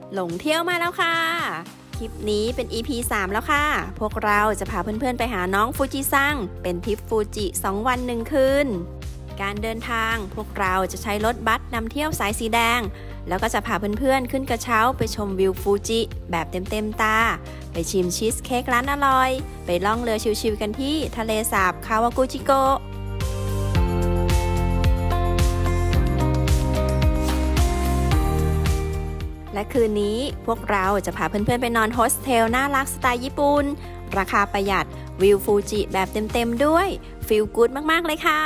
หลงเที่ยวมาแล้วค่ะคลิปนี้เป็น EP 3 แล้วค่ะพวกเราจะพาเพื่อนๆไปหาน้องฟูจิซังเป็นทริปฟูจิ2 วัน 1 คืนการเดินทางพวกเราจะใช้รถบัสนำเที่ยวสายสีแดงแล้วก็จะพาเพื่อนๆขึ้นกระเช้าไปชมวิวฟูจิแบบเต็มๆตาไปชิมชีสเค้กร้านอร่อยไปล่องเรือชิวๆกันที่ทะเลสาบคาวากุจิโกะและคืนนี้พวกเราจะพาเพื่อนๆไปนอนโฮสเทลน่ารักสไตล์ญี่ปุ่นราคาประหยัดวิวฟูจิแบบเต็มๆด้วยฟีลกู๊ดมากๆเลยค่ะ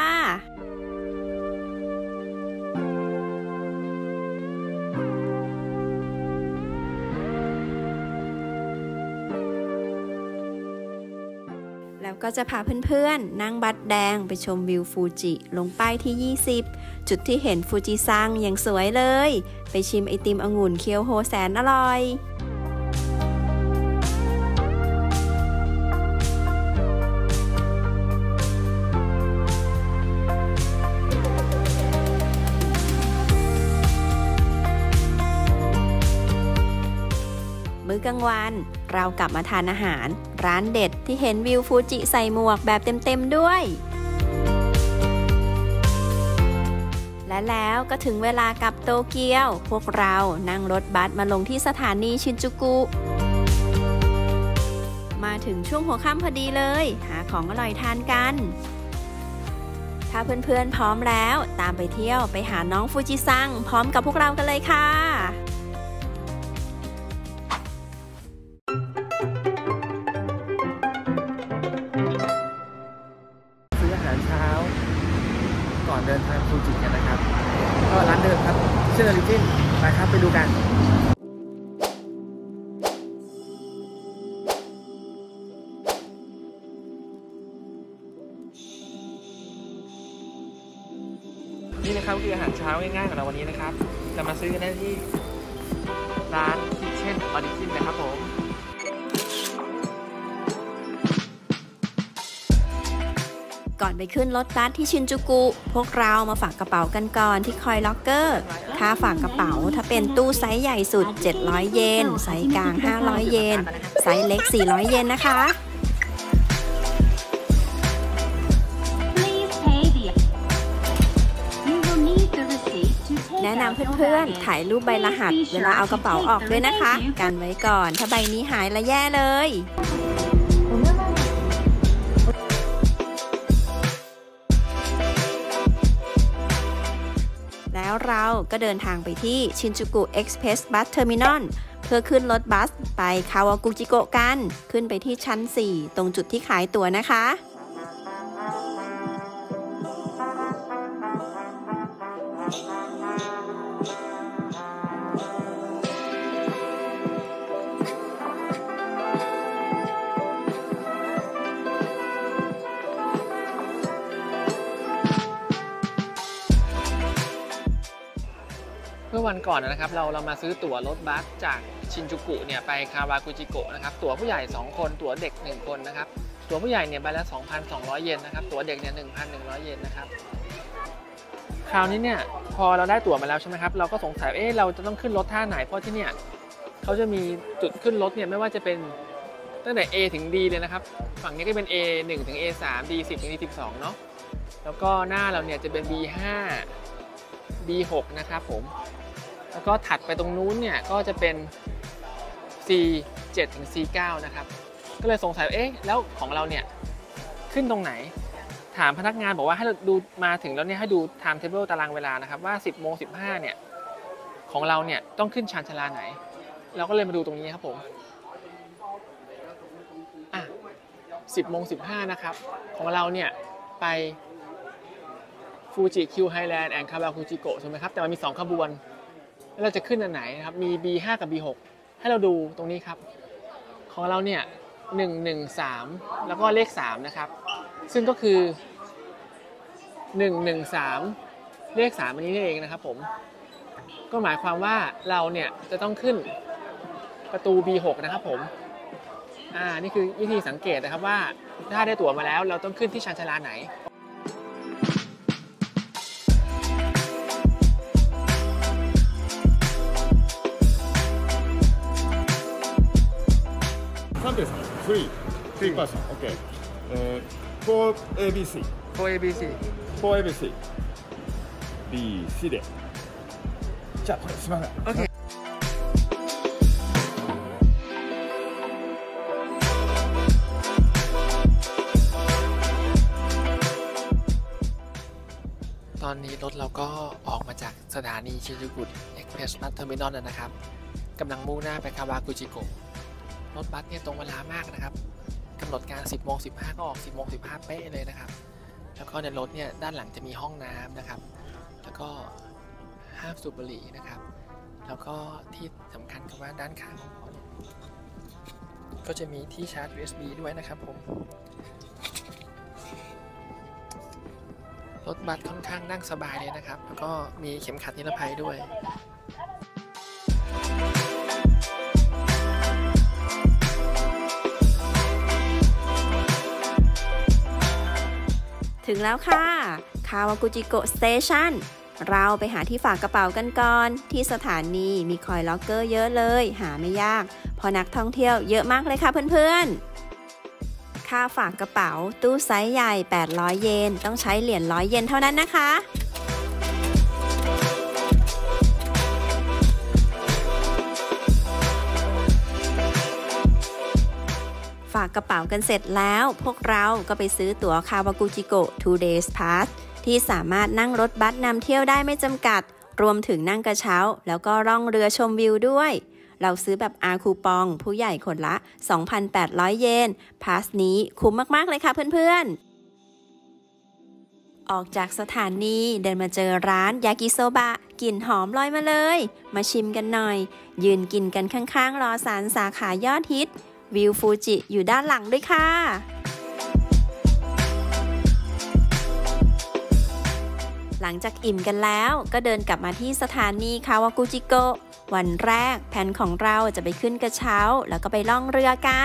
แล้วก็จะพาเพื่อนๆนั่งบัสแดงไปชมวิวฟูจิลงป้ายที่20จุดที่เห็นฟูจิซังอย่างสวยเลยไปชิมไอติมองุ่นเคียวโฮแสนอร่อยมื้อกลางวันเรากลับมาทานอาหารร้านเด็ดที่เห็นวิวฟูจิใส่หมวกแบบเต็มๆด้วยและแล้วก็ถึงเวลากลับโตเกียวพวกเรานั่งรถบัสมาลงที่สถานีชินจูกุมาถึงช่วงหัวค่ำพอดีเลยหาของอร่อยทานกันถ้าเพื่อนๆพร้อมแล้วตามไปเที่ยวไปหาน้องฟูจิซังพร้อมกับพวกเรากันเลยค่ะก่อนเดินทางฟูจิกันนะครับก็ร้านเดิมครับเชื่อริจินไปครับไปดูกันนี่นะครับคืออาหารเช้าง่ายๆของเราวันนี้นะครับจะมาซื้อกันได้ที่ร้านคิทเช่นออริจินนะครับผมก่อนไปขึ้นรถบัสที่ชินจูกุพวกเรามาฝากกระเป๋ากันก่อนที่คอยล็อกเกอร์ค่าฝากกระเป๋าถ้าเป็นตู้ไซส์ใหญ่สุด700 เยนไซส์กลาง500 เยนไซส์เล็ก400 เยนนะคะแนะนำเพื่อนๆถ่ายรูปใบรหัสเวลาเอากระเป๋าออกด้วยนะคะกันไว้ก่อนถ้าใบนี้หายละแย่เลยแล้วเราก็เดินทางไปที่ชินจูกุเอ็กซ์เพรสบัสเทอร์มินอลเพื่อขึ้นรถบัสไปคาวากุจิโกะกันขึ้นไปที่ชั้น4ตรงจุดที่ขายตั๋วนะคะเมื่อวันก่อนนะครับเรามาซื้อตั๋วรถบัสจากชินจูกุเนี่ยไปคาวากุจิโกะนะครับตั๋วผู้ใหญ่2คนตั๋วเด็ก1คนนะครับตั๋วผู้ใหญ่เนี่ยใบละ 2,200 เยนนะครับตั๋วเด็กเนี่ย 1,100 เยนนะครับคราวนี้เนี่ยพอเราได้ตั๋วมาแล้วใช่ไหมครับเราก็สงสัยเราจะต้องขึ้นรถท่าไหนเพราะที่เนี่ยเขาจะมีจุดขึ้นรถเนี่ยไม่ว่าจะเป็นตั้งแต่ A ถึง D เลยนะครับฝั่งนี้ก็เป็น A1 ถึง A3 D10 ถึง D12 เนาะแล้วก็หน้าเราเนี่ยจะเป็น B5 B6 นะครับผมแล้วก็ถัดไปตรงนู้นเนี่ยก็จะเป็น C7 ถึง C9 นะครับก็เลยสงสัยแล้วของเราเนี่ยขึ้นตรงไหนถามพนักงานบอกว่าให้เราดูมาถึงแล้วเนี่ยให้ดู time table ตารางเวลานะครับว่า 10:15 เนี่ยของเราเนี่ยต้องขึ้นชานชาลาไหนเราก็เลยมาดูตรงนี้ครับผม10:15 นะครับของเราเนี่ยไปฟูจิคิวไฮแลนด์แอนด์คาวากุจิโกะใช่ไหมครับแต่มันมี2ขบวนแล้วเราจะขึ้นอันไหนนะครับมี B5 กับ B6 ให้เราดูตรงนี้ครับของเราเนี่ย113แล้วก็เลข3นะครับซึ่งก็คือ113เลข3อันนี้นี่เองนะครับผมก็หมายความว่าเราเนี่ยจะต้องขึ้นประตู B6 นะครับผมนี่คือวิธีสังเกตนะครับว่าถ้าได้ตั๋วมาแล้วเราต้องขึ้นที่ชานชาลาไหนแ 3%. Okay. 4ABC. 4ABC 4ABC. B、C で。じゃあこれすみません。 โอเคตอนนี้รถเราก็ออกมาจากสถานีชินจูกุเอ็กเพรสบัสเทอร์มินอลนะครับกำลังมุ่งหน้าไปคาวากุจิโกะรถบัสเนี่ยตรงเวลามากนะครับกำหนดการ 10:15 ก็ออก 10:15 เป๊ะเลยนะครับแล้วก็ในรถเนี่ยด้านหลังจะมีห้องน้ำนะครับแล้วก็ห้ามสูบบุหรี่นะครับแล้วก็ที่สำคัญคือว่าด้านข้างของเราเนี่ยก็จะมีที่ชาร์จ USB ด้วยนะครับผมรถบัสค่อนข้างนั่งสบายเลยนะครับแล้วก็มีเข็มขัดนิรภัยด้วยถึงแล้วค่ะคาวากุจิโกะสเตชันเราไปหาที่ฝากกระเป๋ากันก่อนที่สถานีมีคอยล็อกเกอร์เยอะเลยหาไม่ยากเพราะนักท่องเที่ยวเยอะมากเลยค่ะเพื่อนๆค่าฝากกระเป๋าตู้ไซส์ใหญ่800 เยนต้องใช้เหรียญ100 เยนเท่านั้นนะคะฝากกระเป๋ากันเสร็จแล้วพวกเราก็ไปซื้อตั๋วคาวากุจิโกะ 2 days pass ที่สามารถนั่งรถบัสนำเที่ยวได้ไม่จำกัดรวมถึงนั่งกระเช้าแล้วก็ล่องเรือชมวิวด้วยเราซื้อแบบอาคูปองผู้ใหญ่คนละ 2,800 เยนพาสนี้คุ้มมากๆเลยค่ะเพื่อนๆออกจากสถานีเดินมาเจอร้านยากิโซบะกลิ่นหอมลอยมาเลยมาชิมกันหน่อยยืนกินกันข้างๆรอสารสาขายอดฮิตวิวฟูจิอยู่ด้านหลังด้วยค่ะหลังจากอิ่มกันแล้วก็เดินกลับมาที่สถานีคาวากุจิโกะวันแรกแผนของเราจะไปขึ้นกระเช้าแล้วก็ไปล่องเรือกัน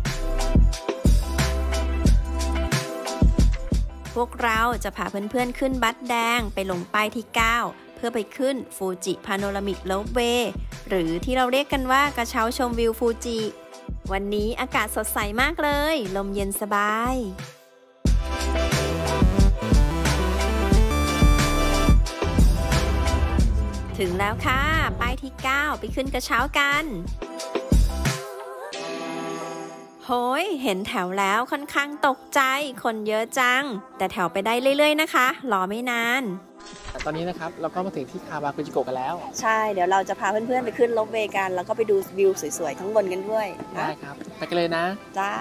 พวกเราจะพาเพื่อนๆขึ้นบัสแดงไปลงป้ายที่ 9 เพื่อไปขึ้นฟูจิพาโนรามิกโลฟเวย์หรือที่เราเรียกกันว่ากระเช้าชมวิวฟูจิวันนี้อากาศสดใสมากเลยลมเย็นสบายถึงแล้วค่ะป้ายที่ 9 ไปขึ้นกระเช้ากันโหยเห็นแถวแล้วค่อนข้างตกใจคนเยอะจังแต่แถวไปได้เรื่อยๆนะคะรอไม่นานตอนนี้นะครับเราก็มาถึงที่คาวากุจิโกะกันแล้วใช่เดี๋ยวเราจะพาเพื่อนๆไปขึ้นโลฟเวย์กันแล้วก็ไปดูวิวสวยๆทั้งบนกันด้วยได้ครับไปกันเลยนะจ้า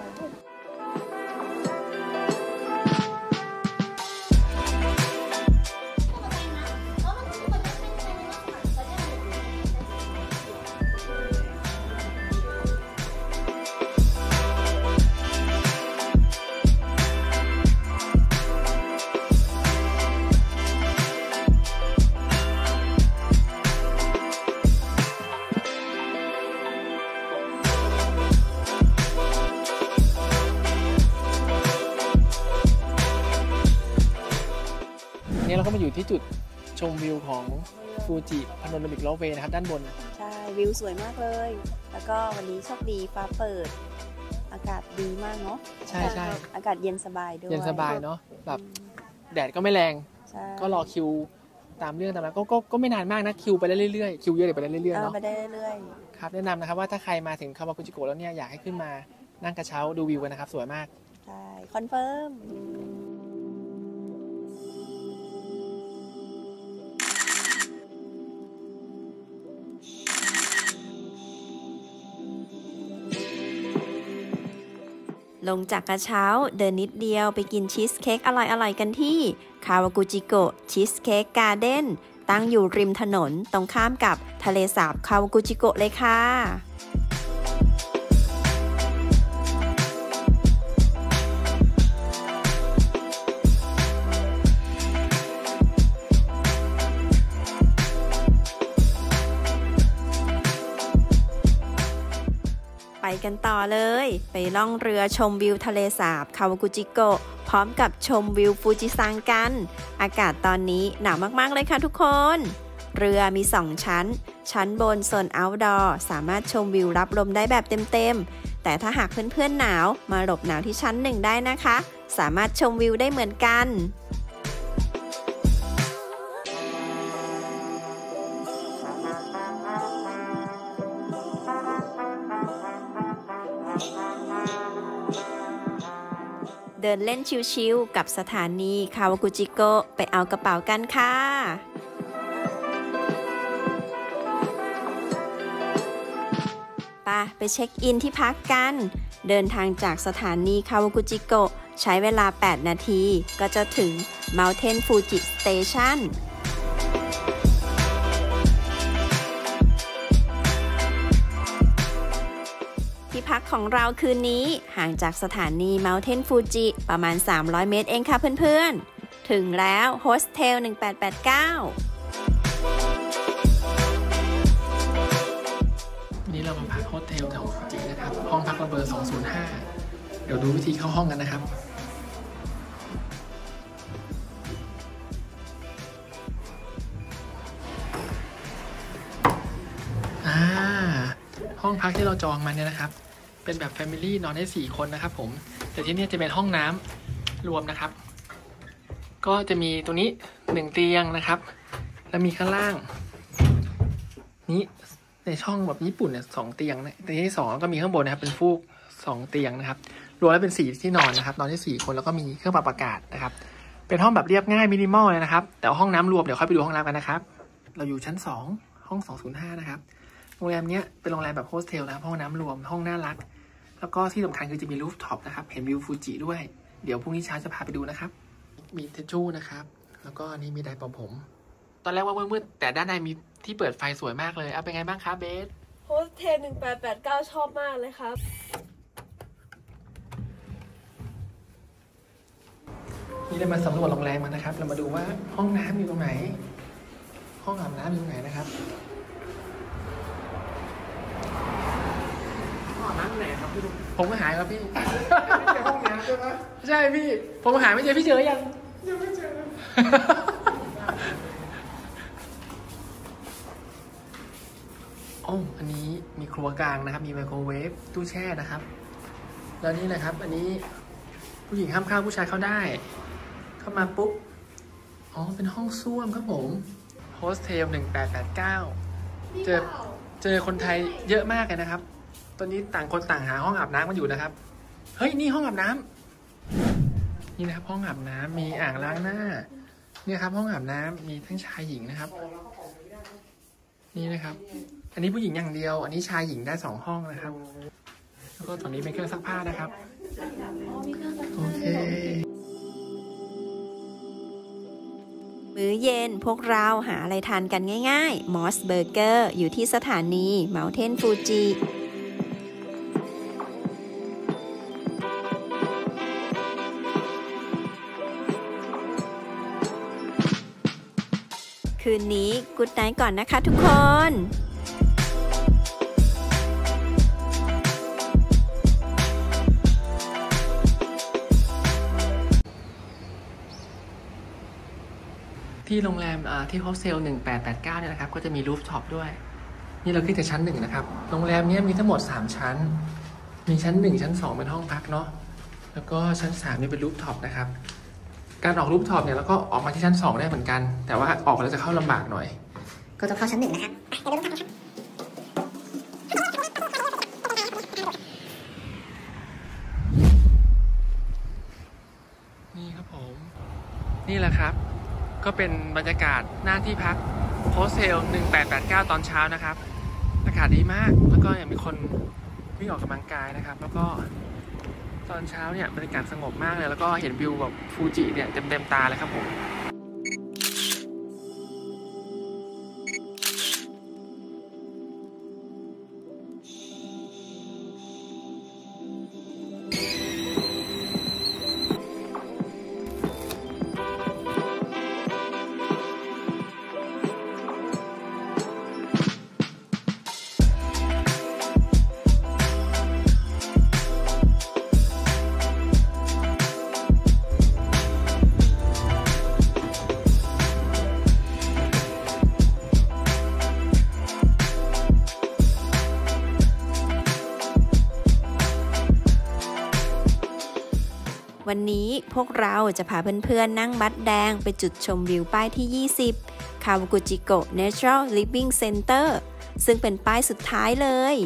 เราก็มาอยู่ที่จุดชมวิวของฟูจิพาโนรามิกโลฟเวย์นะครับด้านบนใช่วิวสวยมากเลยแล้วก็วันนี้โชคดีฟ้าเปิดอากาศดีมากเนาะใช่ใช่อากาศเย็นสบายด้วยเย็นสบายเนาะแบบแดดก็ไม่แรงก็รอคิวตามเรื่องตามนั้นก็ไม่นานมากนะคิวไปเรื่อยๆคิวเยอะเลยไปเรื่อยๆเนาะไปได้เรื่อยๆครับแนะนำนะครับว่าถ้าใครมาถึงคาวากุจิโกะแล้วเนี่ยอยากให้ขึ้นมานั่งกระเช้าดูวิวกันนะครับสวยมากใช่คอนเฟิร์มลงจากกระเช้าเดินนิดเดียวไปกินชีสเค้กอร่อยๆกันที่คาวากุจิโกะชีสเค้กการ์เด้นตั้งอยู่ริมถนนตรงข้ามกับทะเลสาบคาวากุจิโกะเลยค่ะไปกันต่อเลยไปล่องเรือชมวิวทะเลสาบคาวากุจิโกะพร้อมกับชมวิวฟูจิซังกันอากาศตอนนี้หนาวมากๆเลยค่ะทุกคนเรือมี2ชั้นบนโซน outdoor สามารถชมวิวรับลมได้แบบเต็มๆแต่ถ้าหากเพื่อนๆหนาวมาหลบหนาวที่ชั้น 1ได้นะคะสามารถชมวิวได้เหมือนกันเดินเล่นชิลๆกับสถานีคาวากุจิโกะไปเอากระเป๋ากันค่ะไปเช็คอินที่พักกันเดินทางจากสถานีคาวากุจิโกะใช้เวลา8นาทีก็จะถึง Mountain Fuji Station ที่พักของเราคืนนี้ห่างจากสถานี Mountain Fuji ประมาณ300เมตรเองค่ะเพื่อนๆถึงแล้วโฮสเทล1889 วันนี้เรามาพักโฮสเทลแถวฟูจินะครับห้องพักเบอร์205เดี๋ยวดูวิธีเข้าห้องกันนะครับห้องพักที่เราจองมาเนี่ยนะครับเป็นแบบ Family นอนได้4คนนะครับผมแต่ที่นี่จะเป็นห้องน้ำรวมนะครับก็จะมีตัวนี้1เตียงนะครับแล้วมีข้างล่างนี้ในช่องแบบญี่ปุ่นเนี่ย2เตียงนะเตียงที่2แล้วก็มีข้างบนนะครับเป็นฟูก2เตียงนะครับรวมแล้วเป็น4ที่นอนนะครับนอนได้4คนแล้วก็มีเครื่องปรับอากาศนะครับเป็นห้องแบบเรียบง่ายมินิมอลเลยนะครับแต่ห้องน้ำรวมเดี๋ยวค่อยไปดูห้องน้ำกันนะครับเราอยู่ชั้น2ห้อง205นะครับโรงแรมเนี้ยเป็นโรงแรมแบบโฮสเทลนะครับห้องน้ำรวมห้องน่ารักแล้วก็ที่สำคัญคือจะมีรูฟท็อปนะครับเห็นวิวฟูจิด้วยเดี๋ยวพรุ่งนี้เช้าจะพาไปดูนะครับมีทิชชู่นะครับแล้วก็อันนี้มีไดร์เป่าผมตอนแรกว่ามืดๆแต่ด้านในมีที่เปิดไฟสวยมากเลยเอาเป็นไงบ้างครับเบสโฮสเทล1889ชอบมากเลยครับนี่เรามาสำรวจโรงแรมกันนะครับเรามาดูว่าห้องน้ำอยู่ตรงไหนห้องอาบน้ำอยู่ตรงไหนนะครับห้องอาบน้ำอยู่ไหนครับพี่ลุงผมก็หายครับพี่ไม่เจอห้องน้ำใช่ไหมใช่พี่ผมหายไม่เจอพี่เจอยังไม่เจออันนี้มีครัวกลางนะครับมีไมโครเวฟตู้แช่นะครับแล้วนี่นะครับอันนี้ผู้หญิงห้ามเข้าผู้ชายเข้าได้เข้ามาปุ๊บเป็นห้องส้วมครับผมโฮสเทล1889เจอคนไทยเยอะมากเลยนะครับตอนนี้ต่างคนต่างหาห้องอาบน้ำกันอยู่นะครับเฮ้ยนี่ห้องอาบน้ำนี่นะครับห้องอาบน้ำมีอ่างล้างหน้านี่ครับห้องอาบน้ำมีทั้งชายหญิงนะครับนี่นะครับอันนี้ผู้หญิงอย่างเดียวอันนี้ชายหญิงได้2ห้องนะครับแล้วก็ตรงนี้เป็นเครื่องซักผ้านะครับโอเคมื้อเย็นพวกเราหาอะไรทานกันง่ายๆมอสเบอร์เกอร์อยู่ที่สถานี Mountain Fuji คืนนี้กู๊ดไนท์ก่อนนะคะทุกคนที่โรงแรมที่โฮสเทล1889เนี่ยนะครับก็จะมีรูฟท็อปด้วยนี่เราขึ้นจากชั้น1นะครับโรงแรมนี้มีทั้งหมด3ชั้นมีชั้น1ชั้น2เป็นห้องพักเนาะแล้วก็ชั้น3นี่เป็นรูฟท็อปนะครับการออกรูฟท็อปเนี่ยแล้วก็ออกมาที่ชั้น2ได้เหมือนกันแต่ว่าออกแล้วจะเข้าลำบากหน่อยก็ต้องเข้าชั้น1นะครับนี่ครับผมนี่แหละครับก็เป็นบรรยากาศหน้าที่พักโฮสเทล1889ตอนเช้านะครับอากาศดีมากแล้วก็ยังมีคนวิ่งออกกำลังกายนะครับแล้วก็ตอนเช้าเนี่ยบรรยากาศสงบมากเลยแล้วก็เห็นวิวแบบฟูจิเนี่ยเต็มตาเลยครับผมวันนี้พวกเราจะพาเพื่อนๆนั่งบัสแดงไปจุดชมวิวป้ายที่ 20 คาวากุจิโกะ Natural Living Center ซึ่งเป็นป้ายสุดท้ายเลย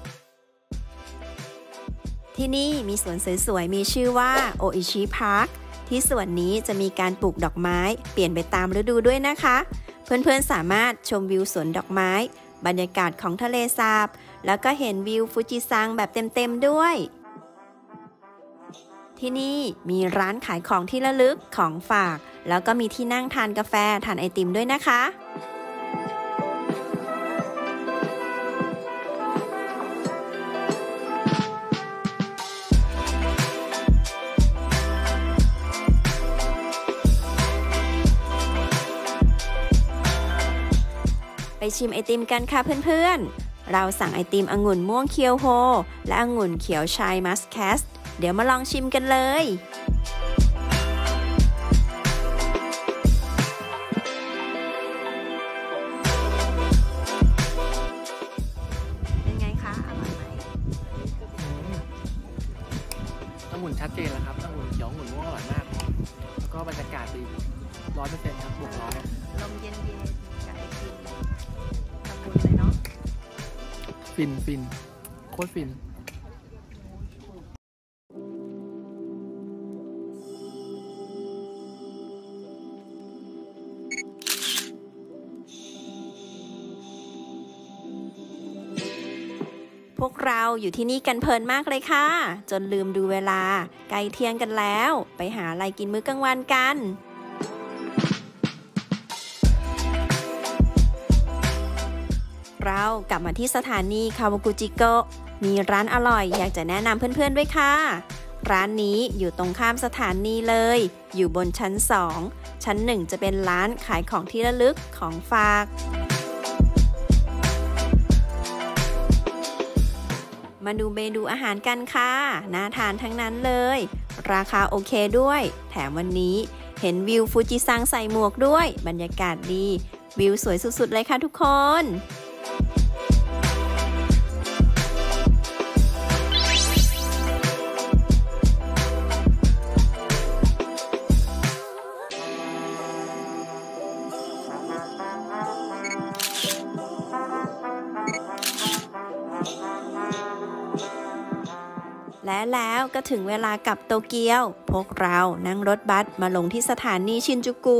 ที่นี่มีสวนสวยๆมีชื่อว่าโออิชิพาร์คที่สวนนี้จะมีการปลูกดอกไม้เปลี่ยนไปตามฤดูด้วยนะคะเพื่อนๆสามารถชมวิวสวนดอกไม้บรรยากาศของทะเลสาบแล้วก็เห็นวิวฟูจิซังแบบเต็มๆด้วยที่นี่มีร้านขายของที่ระลึกของฝากแล้วก็มีที่นั่งทานกาแฟทานไอติมด้วยนะคะไปชิมไอติมกันค่ะเพื่อนๆเราสั่งไอติมองุ่นม่วงเคียวโฮและองุ่นเขียวชายมัสแคสเดี๋ยวมาลองชิมกันเลยเป็นไงคะอร่อยไหมองุ่นชัดเจนแล้วครับองุ่นเขียวองุ่นม่วงอร่อยมากแล้วก็บรรยากาศดี 100% ครับบวกร้อยลมเย็นๆกับไอติมละมุนเลยเนาะฟินโคตรฟินพวกเราอยู่ที่นี่กันเพลินมากเลยค่ะจนลืมดูเวลาใกล้เที่ยงกันแล้วไปหาอะไรกินมื้อกลางวันกันเรากลับมาที่สถานีคาวากุจิโกะมีร้านอร่อยอยากจะแนะนำเพื่อนๆด้วยค่ะร้านนี้อยู่ตรงข้ามสถานีเลยอยู่บนชั้น2ชั้น1จะเป็นร้านขายของที่ระลึกของฝากมาดูเมนูอาหารกันค่ะน่าทานทั้งนั้นเลยราคาโอเคด้วยแถมวันนี้เห็นวิวฟูจิซังใส่หมวกด้วยบรรยากาศดีวิวสวยสุดๆเลยค่ะทุกคนและแล้วก็ถึงเวลากลับโตเกียวพวกเรานั่งรถบัสมาลงที่สถานีชินจูกุ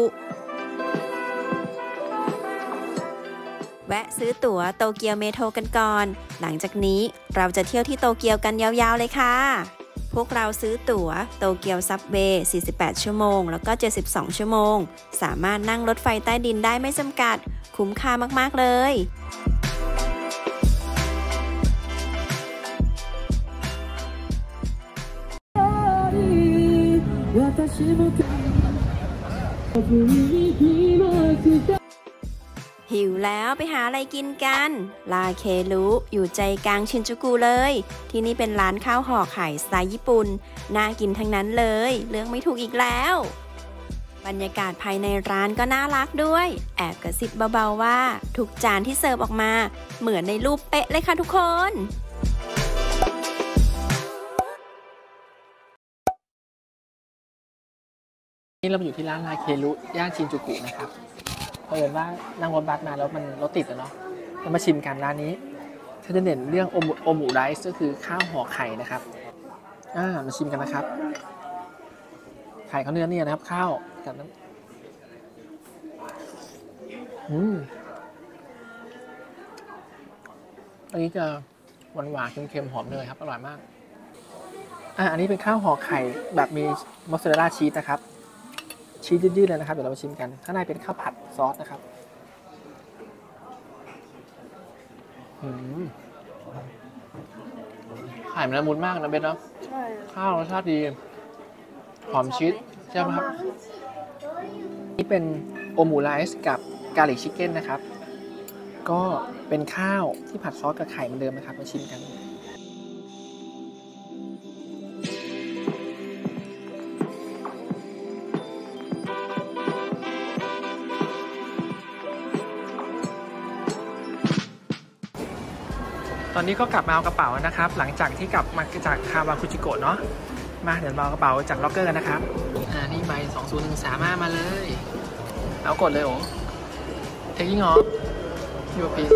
แวะซื้อตั๋วโตเกียวเมโทรกันก่อนหลังจากนี้เราจะเที่ยวที่โตเกียวกันยาวๆเลยค่ะพวกเราซื้อตั๋วโตเกียวซับเวย์48ชั่วโมงแล้วก็72ชั่วโมงสามารถนั่งรถไฟใต้ดินได้ไม่จำกัดคุ้มค่ามากๆเลยหิวแล้วไปหาอะไรกินกันลาเครุอยู่ใจกลางชินจูกุเลยที่นี่เป็นร้านข้าวห่อไข่สไตล์ญี่ปุ่นน่ากินทั้งนั้นเลยเลือกไม่ถูกอีกแล้วบรรยากาศภายในร้านก็น่ารักด้วยแอบกระซิบเบาๆว่าทุกจานที่เสิร์ฟออกมาเหมือนในรูปเป๊ะเลยค่ะทุกคนนี่เราอยู่ที่ร้านลาเครุย่านชินจูกุนะครับเผอิญว่านั่งรถบัสมาแล้วมันรถติดเนาะเรามาชิมกันร้านนี้เขาจะเด่นเรื่องโอมุไรซ์ก็คือข้าวห่อไข่นะครับมาชิมกันนะครับไข่เขาเนื้อเนี่ยนะครับข้าวกับน้ำอันนี้จะหวานๆเค็มๆหอมเนยครับอร่อยมากอันนี้เป็นข้าวห่อไข่แบบมีมอสซาเรลล่าชีสนะครับชีสยืดๆเลยนะครับเดี๋ยวเรามาชิมกันข้างในเป็นข้าวผัดซอสนะครับไข่มันละมุนมากนะเบนเนาะใช่ข้าวรสชาติดีหอมชีสใช่ไหมครับนี่เป็นโอมูไรซ์กับกาลิกชิคเก้นนะครับก็เป็นข้าวที่ผัดซอสกับไข่เหมือนเดิมนะครับมาชิมกันตอนนี้ก็กลับมาเอากระเป๋านะครับหลังจากที่กลับมาจากคาวาคุจิโกะเนาะมาเดี๋ยวเราเอากระเป๋าจากล็อกเกอร์กันนะครับนี่ใบ2013มาเลยเอากดเลยโอ้taking off your pin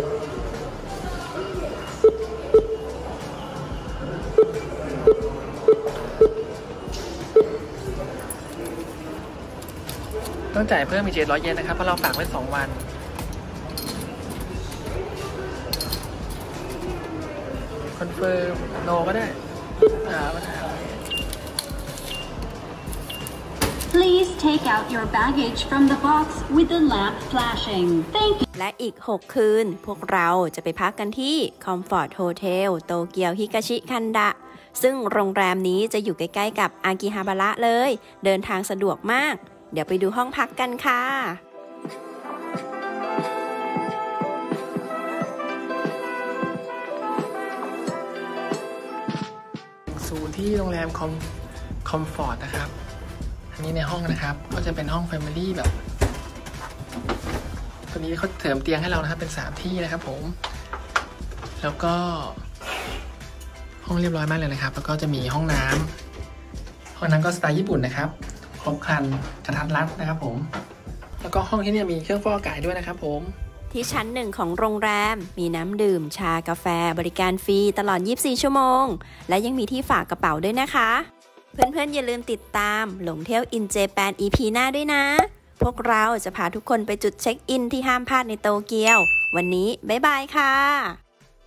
ต้องจ่ายเพิ่มอีก700 เยนนะครับเพราะเราฝากไว้2 วันคอนเฟิร์มโนก็ได้ Please take out your baggage from the box with the lamp flashing. Thank you. และอีก 6 คืนพวกเราจะไปพักกันที่ Comfort Hotel โตเกียวฮิกาชิคันดะซึ่งโรงแรมนี้จะอยู่ใกล้ๆกับอากิฮาบาระเลยเดินทางสะดวกมากเดี๋ยวไปดูห้องพักกันค่ะศูนย์ที่โรงแรมคอมฟอร์ตนะครับอันนี้ในห้องนะครับก็จะเป็นห้อง Family แบบตัวนี้เขาเสริมเตียงให้เรานะครับเป็น3 ที่นะครับผมแล้วก็ห้องเรียบร้อยมากเลยนะครับแล้วก็จะมีห้องน้ำก็สไตล์ญี่ปุ่นนะครับครบครันกระทัดรัดนะครับผมแล้วก็ห้องที่นี่มีเครื่องฟอกอากาศด้วยนะครับผมที่ชั้น 1ของโรงแรมมีน้ำดื่มชากาแฟบริการฟรีตลอด24 ชั่วโมงและยังมีที่ฝากกระเป๋าด้วยนะคะเพื่อนๆอย่าลืมติดตามหลงเที่ยวอินเจแปน EP หน้าด้วยนะพวกเราจะพาทุกคนไปจุดเช็คอินที่ห้ามพลาดในโตเกียววันนี้บ๊ายบายค่ะ